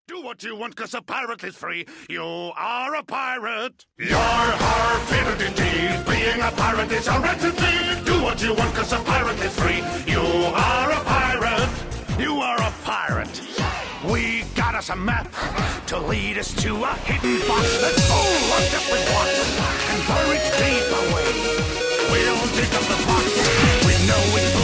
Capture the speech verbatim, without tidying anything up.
Do what you want, cause a pirate is free. You are a pirate. You're our favorite indeed. Being a pirate is our right indeed. Do what you want, cause a pirate is free. You are a pirate. You are a pirate. We got us a map to lead us to a hidden box that's full of different blocks and buried deep away. We'll dig up the box. We know it's